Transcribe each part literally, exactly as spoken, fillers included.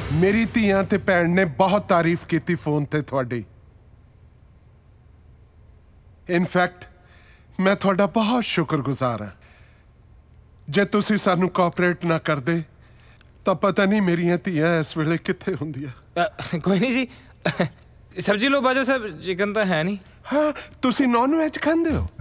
मेरी धीआं ते भैन ने बहुत तारीफ की फोन ते थोड़ी। इनफैक्ट मैं थोड़ा बहुत शुक्रगुजार हाँ। जे तुसी सानू कोऑपरेट ना करदे तो पता नहीं मेरियां धीआं इस वेले कित्थे हुंदियां। कोई नहीं जी, सब्जी लो बाजा साहब, चिकन तो है नहीं। हाँ, तुसी नॉन वेज खांदे हो?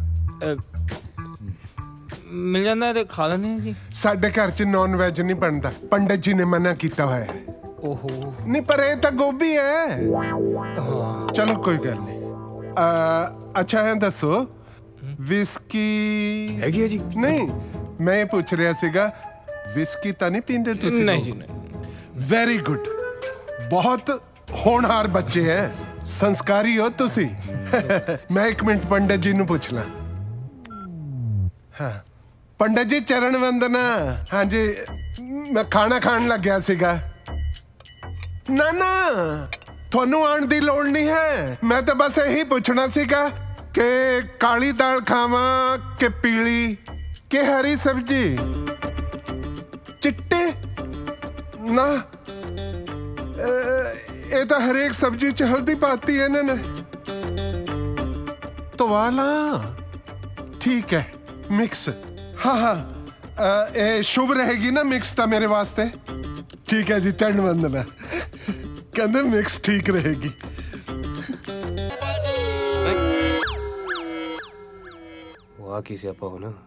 मिल जाता है तो खा लेने जी। साडे घर च नॉन वेज नहीं बनता, पंडित जी ने मना किया हुआ है। ओहो नहीं, पर ये तो गोभी है। हाँ। चलो कोई गल नहीं। अच्छा है, दसो विस्की हैगी है जी? नहीं, मैं ये पूछ रहा सीगा, विस्की तो नहीं पींदे तुसी? नहीं जी नहीं। वेरी गुड, बहुत होनहार बच्चे हैं, संस्कारी हो तुसी। मैं एक मिनट पंडित जी नू पूछ ला। हाँ पंडित जी, चरण वंदना। हाँ जी, मैं खाना खान लग गया सीगा। ना ना, थानू आने दी लोड़ नहीं है। मैं तो बस यही पूछना सीगा कि काली दाल खावा के पीली के हरी सब्जी? चिट्टे ना, ये तो हर एक सब्जी च हल्दी पाती है इन्होंने तो वाला। ठीक है, मिक्स। हाँ हाँ, ये शुभ रहेगी ना मिक्स था मेरे वास्ते? ठीक है जी, चरण वंदना। कहते मिक्स ठीक रहेगी। वाह की सियापा हो ना।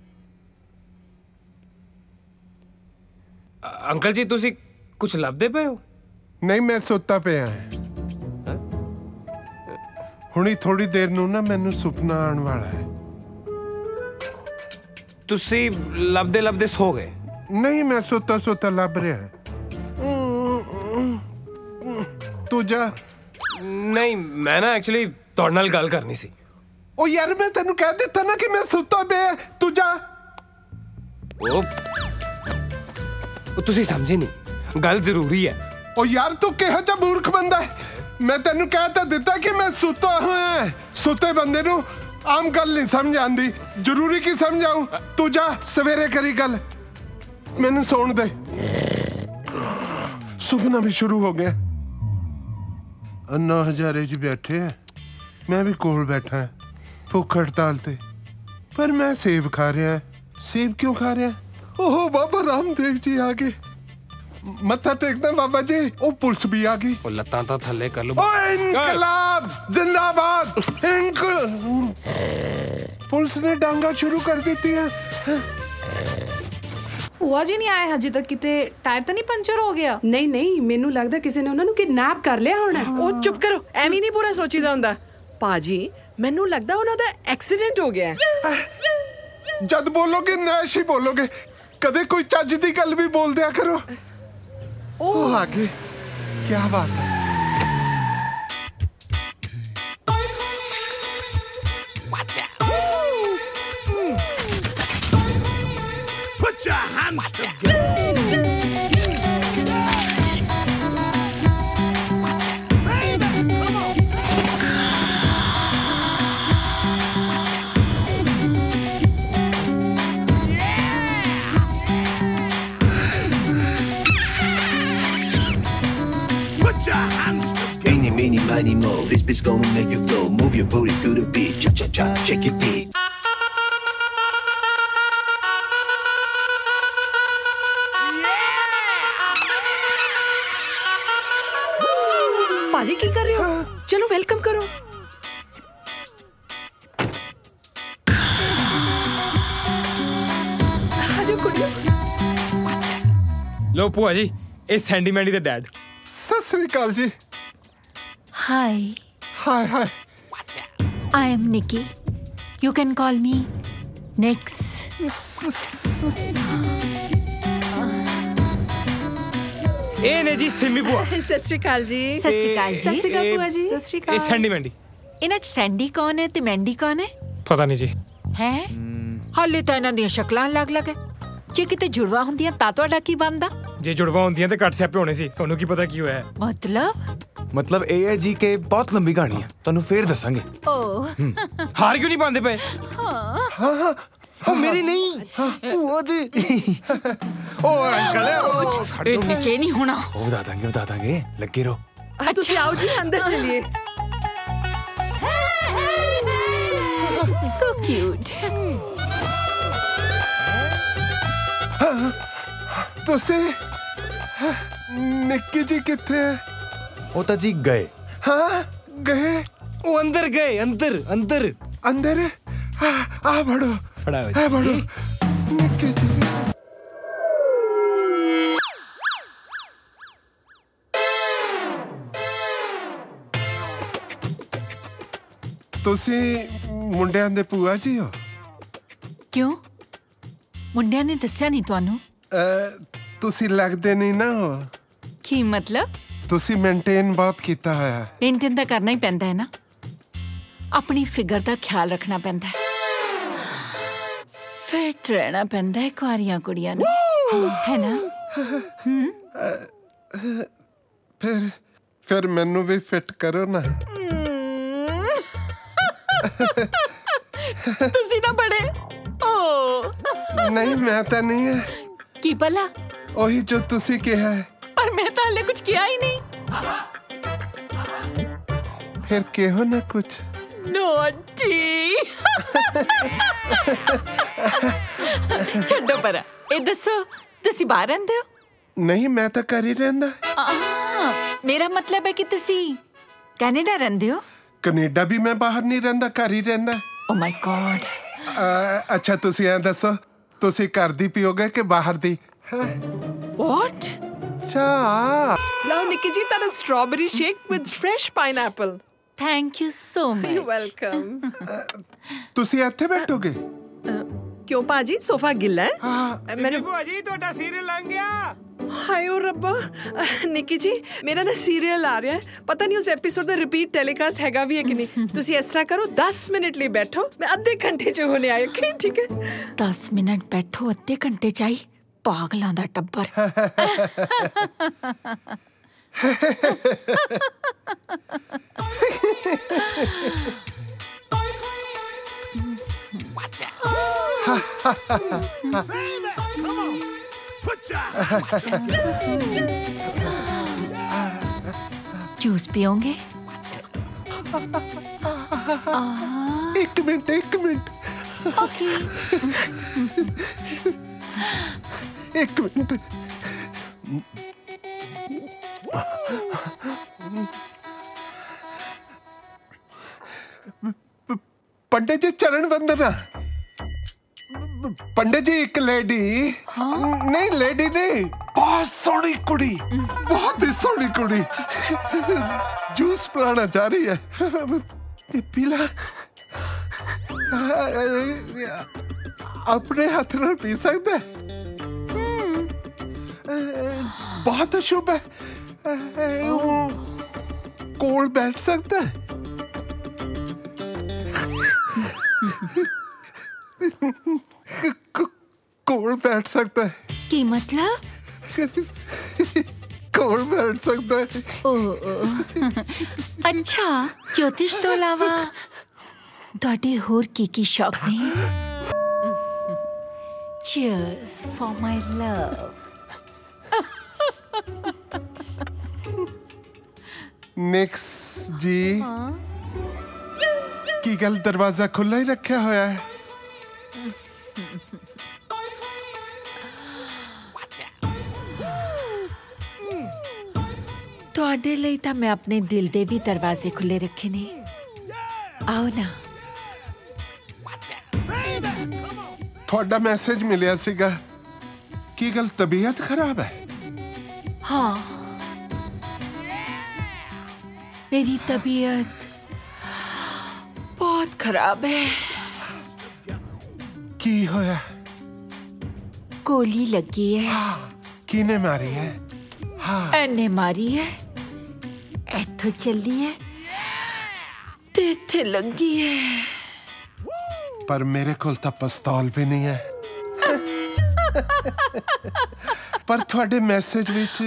अंकल जी, तुसी कुछ लभदे पे हो? नहीं, मैं सुता पे है। हुणी थोड़ी देर नू ना मैनू सुपना आने वाला है। तुसी लभदे लभदे सो गए? नहीं, मैं सुता सुता लभ रहा है। तू जा। नहीं, मैं ना एक्चुअली तुहाडे नाल गल करनी सी। ओ यार, मैं तेनू कह दिता ना कि मैं सुता पे है, तू जा। ओ, ओ तुसी समझे नहीं, गल जरूरी है। ओ यार, तू किहो जा मूर्ख बंदा है। मैं तेनू कह तो दिता कि मैं सुता हुआ। सुते बंदे नू आम गल नहीं समझ आंदी, जरूरी की समझाऊं? तू जा, सवेरे करी गल, मैनू सोन दे। सुपना भी शुरू हो गया। अन्ना हजारे च बैठे हैं, मैं भी कोल बैठा है भुख हड़ताल ते, पर मैं सेब खा रहा है। सेब क्यों खा रहा है? ओह बाबा रामदेव जी आ गए। मत्था टेकना बाबा जी। ओ पुलिस भी आ गई। ओ लत्तां तां थल्ले कर लो। ओ इनकलाब जिंदाबाद। पुलिस ने डांगा शुरू कर दी है। ਭੂਆ ਜੀ नहीं आए हजे तक? किते टायर तो नहीं पंचर हो गया? नहीं नहीं, मैनू लगदा किसी ने उन्होंने किडनैप कर लिया होना। ओ चुप करो, एवें नहीं पूरा सोचीदा हुंदा। पाजी, मैनू लगदा उन्हां दा एक्सीडेंट हो गया है। जद बोलोगे नैश ही बोलोगे, कदे कोई चज दी गल भी बोल दिया करो। ओ आगे क्या बात है। Put your hands together. Eeny, meeny, miny, mo. This bitch gonna make you flow. Move your booty to the beat. Cha cha cha, shake your feet. पाजी की कर रहे हो? चलो वेलकम करो। आजो कुड़ियो। लो भूआ जी, ये सैंडी मैंडी दा डैड। सत श्री अकाल जी। Hi. Hi, hi. I am Nikki. You can call me Nix. ए ने जी सिमी बुआ। सत श्री अकाल जी। सत श्री अकाल जी। सत श्री अकाल बुआ जी। सत श्री ए अकाल। Sandy Mandy. इन्हां च सैंडी कौन है ते मैंडी कौन है? पता नहीं जी। है हाले तो इन्हां ਦੀਆਂ ਸ਼ਕਲਾਂ ਅਲੱਗ-ਅਲੱਗ ਹੈ। ਜੇ ਕਿਤੇ ਜੁੜਵਾ ਹੁੰਦੀਆਂ ਤਾਂ ਤੁਹਾਡਾ ਕੀ ਬਣਦਾ? ਜੇ ਜੁੜਵਾ ਹੁੰਦੀਆਂ ਤੇ ਘੱਟ ਸਿਆਪੇ ਹੋਣੇ ਸੀ। ਤੁਹਾਨੂੰ ਕੀ ਪਤਾ ਕੀ ਹੋਇਆ ਹੈ? मतलब मतलब ए है जी के बहुत लंबी कहानी है, ਤੁਹਾਨੂੰ ਫੇਰ ਦੱਸਾਂਗੇ। ओ हार क्यों नहीं पाते पे? हाँ हाँ, ओ मेरी नहीं वो दे ओ अंकल ਇਹ ਨੀਚੇ ਨਹੀਂ ਹੋਣਾ ਉਹ ਬਤਾ ਦਾਂਗੇ ਬਤਾ ਦਾਂਗੇ ਲੱਗੇ ਰਹੋ आ, तुसी आओ जी अंदर चलिए so cute ਤੁਸੀਂ ਨਿੱਕੀ ਜੀ ਕਿੱਥੇ ਹੈ? ਉਹ ਤਾਂ ਜੀ ਗਏ हाँ गए ਉਹ ਅੰਦਰ ਗਏ ਅੰਦਰ ਅੰਦਰ अंदर आ, आ बढ़ो फड़ा हो आ बढ़ो निक्के जी ਤੁਸੀਂ ਮੁੰਡਿਆਂ ਦੇ ਭੂਆ ਜੀ ਹੋ? ਕਿਉਂ ਮੁੰਡਿਆਂ ਨੇ ਦੱਸਿਆ ਨਹੀਂ ਤੁਹਾਨੂੰ ਅ, ਤੁਸੀਂ ਲੱਗਦੇ ਨਹੀਂ ਨਾ ਹੋ ਕੀ ਮਤਲਬ ਤੁਸੀਂ ਮੇਨਟੇਨ ਬਹੁਤ ਕੀਤਾ ਹੋਇਆ ਮੇਨਟੇਨ ਤਾਂ ਕਰਨਾ ਹੀ ਪੈਂਦਾ ਹੈ ਨਾ ਆਪਣੀ ਫਿਗਰ ਦਾ ਖਿਆਲ ਰੱਖਣਾ ਪੈਂਦਾ ਹੈ ਫਿਟ ਰਹਿਣਾ ਪੈਂਦਾ ਹੈ ਕੁਆਰੀਆਂ ਕੁੜੀਆਂ ਨੂੰ ਹੈ ਨਾ ਫਿਰ ਫਿਰ ਮੈਨੂੰ ਵੀ ਫਿਟ ਕਰੋ ਨਾ ਤੁਸੀਂ ਨਾ ਬੜੇ ਓ ਨਹੀਂ ਮੈਂ ਤਾਂ ਨਹੀਂ ਹੈ ਕੀ ਭਲਾ ਉਹੀ ਜੋ ਤੁਸੀਂ ਕਿਹਾ ਹੈ ਪਰ ਮੈਂ ਤਾਂ ਹਲੇ ਕੁਝ ਕਿਹਾ ਹੀ ਨਹੀਂ ਫਿਰ ਕਿਹੋ ਨਾ ਕੁਛ ਨੋਟੀ ਛੱਡੋ ਪਰਾ ਇਹ ਦੱਸੋ ਤੁਸੀਂ ਬਾਹਰ ਰਹਿੰਦੇ ਹੋ ਨਹੀਂ ਮੈਂ ਤਾਂ ਘਰ ਹੀ ਰਹਿੰਦਾ ਆ ਮੇਰਾ ਮਤਲਬ ਹੈ ਕਿ ਤੁਸੀਂ ਕੈਨੇਡਾ ਰਹਿੰਦੇ ਹੋ ਕੈਨੇਡਾ ਵੀ ਮੈਂ ਬਾਹਰ ਨਹੀਂ ਰਹਿੰਦਾ ਘਰ ਹੀ ਰਹਿੰਦਾ ਓ ਮਾਈ ਗॉड ਅੱਛਾ ਤੁਸੀਂ ਐਂ ਦੱਸੋ ਤੁਸੀਂ ਘਰ ਦੀ ਪੀਓਗੇ ਕਿ ਬਾਹਰ ਦੀ ਵਾਟ ਚਾਹ लाओ निक्की जी तारा strawberry shake with fresh pineapple thank you so much you welcome ਤੁਸੀਂ ਇੱਥੇ ਬੈਠੋਗੇ क्यों पाजी सोफा गिल्ला है मैंने ਭੂਆ ਜੀ ਤੁਹਾਡਾ ਸੀਰੀਅਲ ਲੰਘ ਗਿਆ हाय ओ रब्बा निक्की जी मेरा ना सीरियल आ रहा है पता नहीं उस एपिसोड का रिपीट टेलीकास्ट हैगा भी है कि नहीं तुसी इस तरह करो दस मिनट लिए बैठो मैं आधे घंटे च होने आई ओके ठीक है दस मिनट बैठो अद्धे घंटे चाही पागलां दा टब्बर जूस पियोगे एक मिनट एक मिनट ओके एक मिनट पंडित जी चरण वंदना पंडित जी एक लेडी नहीं लेडी नहीं बहुत सोहनी कुड़ी बहुत ही सोहनी कुड़ी जूस पिलाना चाह रही है पीला अपने हाथ नाल पी सकता है बहुत अशुभ है कोल बैठ सकता है कोल बैठ सकता है की मतलब कोल बैठ सकता है ओ, ओ अच्छा ज्योतिष तो अलावा ਤੁਹਾਡੇ ਹੋਰ ਕੀ ਕੀ ਸ਼ੌਕ ਨੇ cheers for my love निक्स जी की गल दरवाजा खुला ही रखा होया है ਤੁਹਾਡੇ ਲਈ ਤਾਂ ਮੈਂ ਆਪਣੇ ਦਿਲ ਦੇ ਵੀ ਦਰਵਾਜ਼ੇ ਖੁੱਲੇ ਰੱਖੇ ਨੇ ਆਓ ਨਾ ਤੁਹਾਡਾ ਮੈਸੇਜ ਮਿਲਿਆ ਸੀਗਾ ਕੀ ਗੱਲ ਤਬੀਅਤ ਖਰਾਬ ਹੈ हाँ मेरी तबीयत बहुत खराब है की होया गोली लगी है किने मारी है हाँ एने मारी है इथों चली है ते इत्थे लगी है पर मेरे को तो पिस्तौल भी नहीं है पर थोड़े मैसेज विच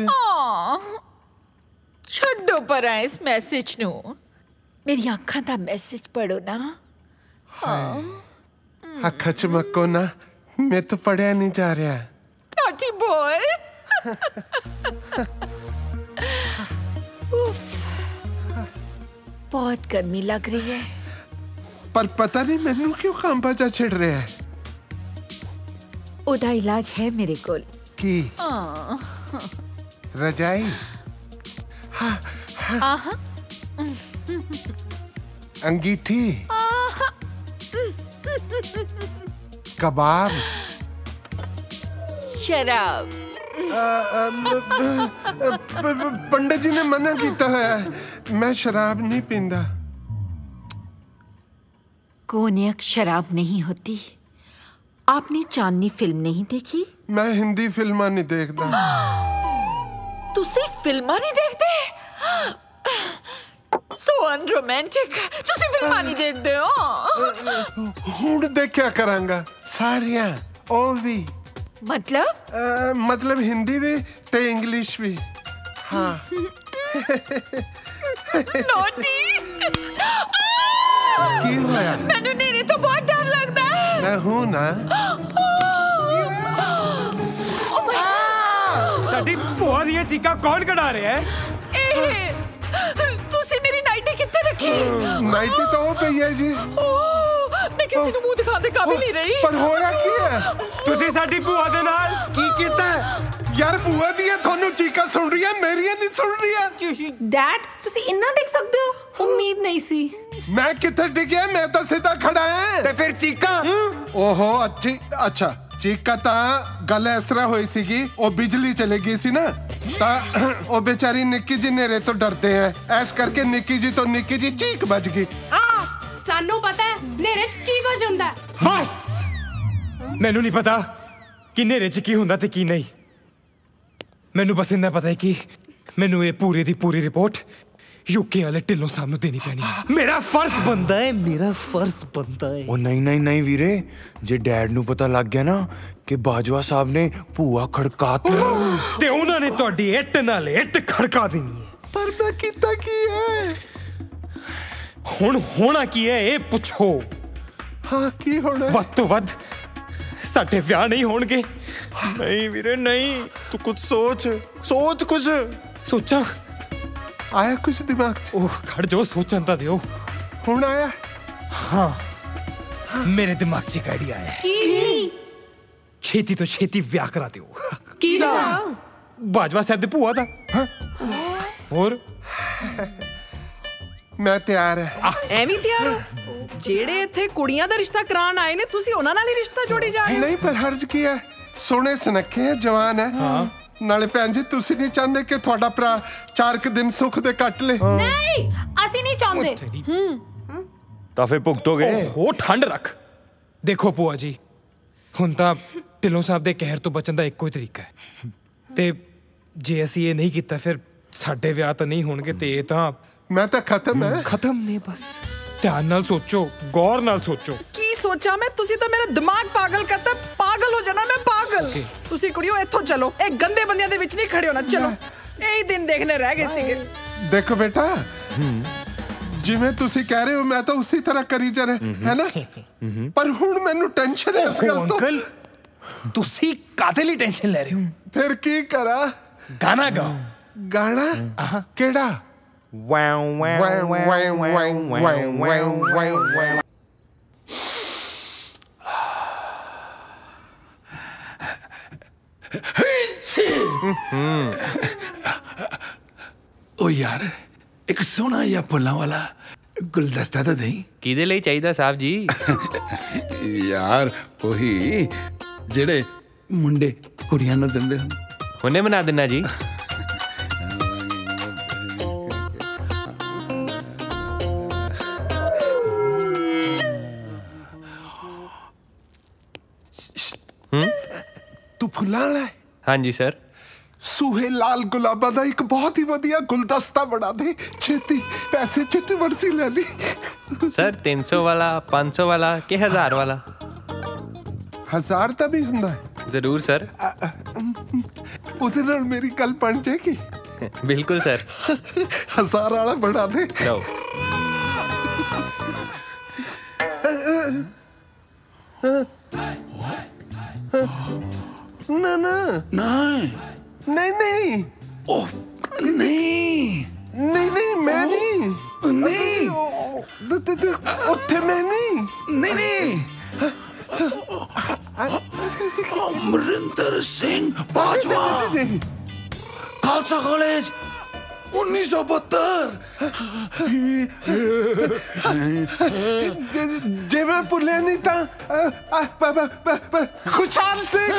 छड्डो परा इस मैसेज नू मेरी आँखां दा मैसेज पढ़ो ना हाँ ਅੱਖਾਂ ਚ ਮੱਕੋ ਨਾ, ਮੈਂ ਤਾਂ ਪੜਿਆ ਨਹੀਂ ਜਾ ਰਿਹਾ। Naughty boy. बहुत गर्मी लग रही है। पर पता नहीं मैनू क्यों कांपा जा छिड़ रहा है। ओदा इलाज है मेरे कोल। की रजाई? हाँ, हाँ। अंगीठी? कबाब? शराब? पंडित जी ने मना किया है, मैं शराब नहीं पींदा। कोनियक शराब नहीं होती। आपने चांदनी फिल्म नहीं देखी? मैं हिंदी फिल्मा नहीं देखता। तुसी फिल्मा नहीं देखते? So unromantic. तुसी फिल्मा नहीं देखते हो? हुण देखा करांगा सारियां, ओ भी। मतलब? आ, मतलब हिंदी भी ते इंग्लिश भी। हाँ। नोटी। की होया? मैंने नेरे तो बहुत डर लगता है। मैं हूँ ना। साडी भूआ दी चीका कौन कढ़ा रहा है? ए, तुसी मेरी नाइटी कित्थे रखी? नाइटी तो वो पई है जी। मैं किसी को मुंह दिखाने का भी नहीं रही। पर होया की है? तुसी साडी भूआ दे नाल की कीता है? यार भूआ दी थानू चीका सुन रही है, मेरिया नहीं सुन रही है। डैड तुसी इन्ना देख सकते हो? उम्मीद नहीं सी। मैं किथे डिगया? मैं तो सीधा खड़ा है। ते फिर चीका? ओहो अच्छी अच्छा चीका ता गल इस तरह हुई सीगी, ओ बिजली चली गई सी ना, ता ओ बेचारी निक्की जी नेरे तो डरते हैं, ऐस करके निक्की जी तो निक्की जी चीक बज गई। सानू पता है नेरे च की कुछ हुंदा है। बस मैनू नहीं पता कि नेरे च की हुंदा ते की नहीं। मैनू बस इन्ना पता है कि मैनू ये पूरी दी पूरी रिपोर्ट यूके वाले ढिल्लों साहब नू देनी पैनी है। मेरा फर्ज बनदा है, मेरा फर्ज बनदा है। ओ नहीं नहीं नहीं वीरे, जे डैड नू पता लग गया ना कि बाजवा साहब ने भूआ खड़काती ते उन्हां ने तुहाडी इट नाल इट खड़का देनी है। पर मैं कीता की है? हुण होना की है ये पुछो। हाँ की होना? वध तो वध साडे विआह नहीं होणगे। नहीं वीरे नहीं, तू कुछ सोच सोच कुछ। सोचा आया कुछ दिमाग च? ओह खड़ जो सोचन ता दियो। हुण आया? हाँ, हाँ। मेरे दिमाग च एक आइडिया आया है। छेती तो छेती व्याह करा दियो। की दा? बाजवा साहब दे भूआ दा। और मैं तैयार है। ਐਵੇਂ ਤਿਆਰ ਹੋ? ਜਿਹੜੇ ਇੱਥੇ ਕੁੜੀਆਂ ਦਾ ਰਿਸ਼ਤਾ ਕਰਾਉਣ ਆਏ ਨੇ ਤੁਸੀਂ ਉਹਨਾਂ ਨਾਲ ਹੀ ਰਿਸ਼ਤਾ ਜੋੜੀ ਜਾ ਰਹੇ ਹੋ? नहीं पर हर्ज की है, सोने सुनखे है, जवान है। हाँ। नाले भैन जी तुसी नहीं चाहते कि थोड़ा भरा चार क दिन सुख दे कट ले? नहीं ਅਸੀਂ नहीं चाहते। हम्म ਤਾਂ ਫੇ ਭੁਗਤੋਗੇ। ਉਹ ਠੰਡ ਰੱਖ। ਦੇਖੋ ਭੂਆ ਜੀ, ਹੁਣ ਤਾਂ ਢਿੱਲੋਂ ਸਾਹਿਬ ਦੇ ਕਹਿਰ ਤੋਂ ਬਚਣ ਦਾ ਇੱਕੋ ਹੀ ਤਰੀਕਾ ਹੈ, ਤੇ ਜੇ ਅਸੀਂ ਇਹ ਨਹੀਂ ਕੀਤਾ ਫਿਰ ਸਾਡੇ ਵਿਆਹ ਤਾਂ ਨਹੀਂ ਹੋਣਗੇ, ਤੇ ਇਹ ਤਾਂ मैं तो खत्म है। ਖਤਮ ਨੇ ਬਸ। ਧਿਆਨ ਨਾਲ ਸੋਚੋ, ਗੌਰ ਨਾਲ ਸੋਚੋ। ਕੀ ਸੋਚਾਂ ਮੈਂ? ਤੁਸੀਂ ਤਾਂ ਮੇਰਾ ਦਿਮਾਗ ਪਾਗਲ ਕਰਤਾ। ਪਾਗਲ ਹੋ ਜਾਣਾ ਮੈਂ, ਪਾਗਲ। ਤੁਸੀਂ ਕੁੜੀਓ ਇੱਥੋਂ ਚਲੋ, ਇਹ ਗੰਦੇ ਬੰਦਿਆਂ ਦੇ ਵਿੱਚ ਨਹੀਂ ਖੜੇ ਹੋਣਾ। ਚਲੋ ਇਹੀ ਦਿਨ ਦੇਖਣੇ ਰਹਿ ਗਏ ਸੀਗੇ। देखो बेटा, जिवें तुसी कह रहे हो मैं तो उसी तरह करी जा रहे है ना, पर हुण मैनू टेंशन है इस गल तो। अंकल ਤੁਸੀਂ ਕਾਹਦੇ ਲਈ ਟੈਨਸ਼ਨ ਲੈ ਰਹੇ ਹੋ? फिर की करा? ਗਾਣਾ ਗਾਓ। गाना केड़ा? Wow wow wow wow wow wow wow. ओ यार एक सोना या फुल्लां वाला गुलदस्ता तो दई। ਕਿਹਦੇ ਲਈ ਚਾਹੀਦਾ ਸਾਹਿਬ ਜੀ? यार ओही जेड़े मुंडे कुड़ियां नूं दिंदे हन। ਹੁਣੇ ਬਣਾ ਦੇਣਾ ਜੀ। तू फुल्लां लै? हाँ जी सर। सूहे लाल गुलाबा दा एक बहुत ही वधिया गुलदस्ता बना दे छेती, पैसे चिट्टी वर्सी ले ली। सर तीन सौ वाला, पाँच सौ वाला के हजार वाला? हजार दा भी हुंदा है? जरूर सर। उहदे नाल मेरी गल बन जाएगी? बिल्कुल सर। हजार वाला बना दे। लो। ना ना नहीं नहीं नहीं ओह नहीं नहीं नहीं मैं नहीं नहीं उत्थे मैं नहीं नहीं नहीं अमरिंदर सिंह बाजवा खालसा कॉलेज उन्नीस सौ बहत्तर जे मैं भुलिया नहीं था खुशहाल सिंह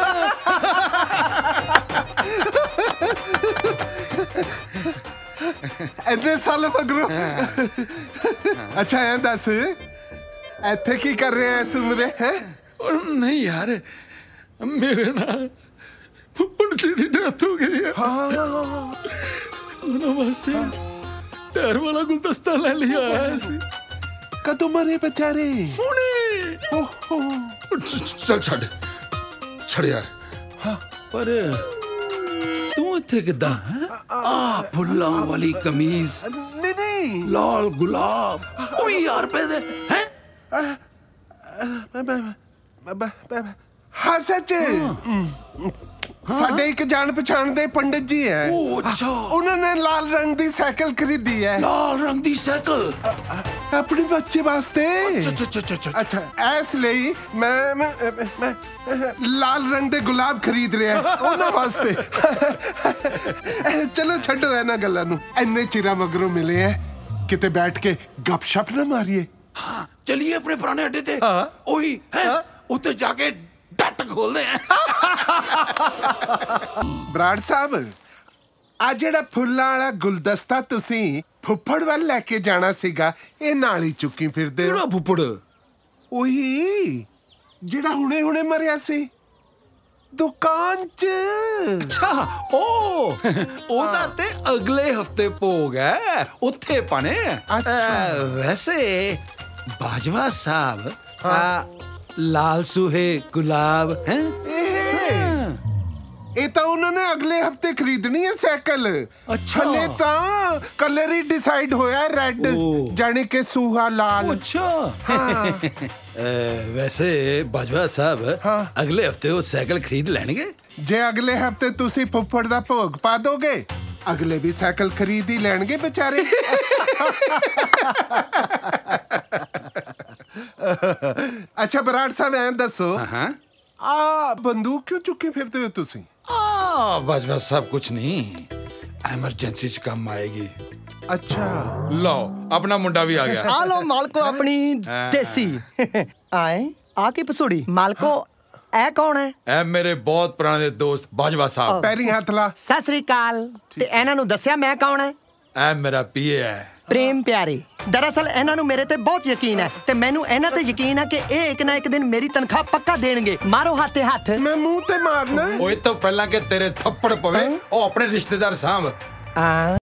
इतने साल मगरों अच्छा है दस इत्थे की कर रहे हैं इस उम्रे हैं नहीं यार मेरे ना फुੱਫੜ जी की डेथ हो गई है उन्होंने वास्ते प्यार वाला गुलदस्ता ले लिया है कदों मरे बेचारे हुणे चल छड़ छड़ यार हाँ पर तू इत्थे किदा आ फुल्लां वाली कमीज नहीं नहीं लाल गुलाब कोई यार पे दे हैं हाँ सच साडे एक जान पहचान दे पंडित जी है ओ अच्छा उन्होंने लाल रंग दी साइकिल खरीदी है लाल रंग दी साइकिल अपने बच्चे वास्ते अच्छा अच्छा अच्छा अच्छा इसलिए मैं मैं मैं लाल रंग दे गुलाब खरीद रहे हैं उन्होंने वास्ते चलो छड्डो है ना गल्लां नू इन्ने चिरा मगरों मिले हैं किते बैठ के गपशप ना मारिए हाँ चलिए अपने पुराने अड्डे ते ओही है उत्ते जाके डट खोलते हैं बराड़ साहब आ जेड़ा फुल्लां वाला गुलदस्ता तुसी फुੱਫੜ ਵੱਲ ਲੈ ਕੇ ਜਾਣਾ ਸੀਗਾ ਇਹ ਨਾਲ ਹੀ ਚੁੱਕੀ ਫਿਰਦੇ ਕਿਹੜਾ ਫੁੱਫੜ ਉਹੀ ਜਿਹੜਾ ਹੁਣੇ ਹੁਣੇ ਮਰਿਆ ਸੀ ਦੁਕਾਨ 'ਚ ਅੱਛਾ ਉਹ ਉਹਦਾ ਤੇ ਅਗਲੇ ਹਫਤੇ ਭੋਗ ਹੈ ਉੱਥੇ ਪਾਣੇ ਵੈਸੇ ਬਾਜਵਾ ਸਾਹਿਬ लाल सूहे गुलाब हैं ये तो उन्होंने अगले हफ्ते खरीदनी है साइकिल अच्छा हले तो कलर ही डिसाइड होया रेड जाने के सूहा लाल अच्छा हाँ। वैसे बाजवा साहब हाँ। अगले हफ्ते वो साइकिल खरीद लेंगे जे अगले हफ्ते तुसी फुੱਫੜ दा भोग पा दोगे अगले भी साइकिल खरीद ही लेंगे बेचारे अच्छा बराड़ साहब ऐं दसो आ बंदूक क्यों चुके फिरते हो तुसी आ बाजवा साहब कुछ नहीं एमरजेंसी च काम आएगी अच्छा लो अपना मुंडा भी आ गया आ लो मालको अपनी देसी आए आके पसूड़ी मालको ए कौन है ए मेरे बहुत पुराने दोस्त बाजवा साहब पैरी हाथ ला सत श्री अकाल ते ਇਹਨਾਂ ਨੂੰ ਦੱਸਿਆ मैं कौन है ए मेरा पीए है प्रेम प्यारे दरअसल ਇਹਨਾਂ ਨੂੰ ਮੇਰੇ ਤੇ ਬਹੁਤ ਯਕੀਨ ਹੈ ਤੇ ਮੈਨੂੰ ਇਹਨਾਂ ਤੇ ਯਕੀਨ ਹੈ ਕਿ ਇਹ ਇੱਕ ਨਾ ਇੱਕ ਦਿਨ ਮੇਰੀ ਤਨਖਾਹ ਪੱਕਾ ਦੇਣਗੇ ਮਾਰੋ ਹੱਥ ਤੇ ਹੱਥ ਮੈਂ ਮੂੰਹ ਤੇ ਮਾਰਨਾ ਓਏ ਤੋਂ ਪਹਿਲਾਂ ਕਿ ਤੇਰੇ ਥੱਪੜ ਪਵੇ ਉਹ ਆਪਣੇ ਰਿਸ਼ਤੇਦਾਰ ਸਾਹਬ ਆ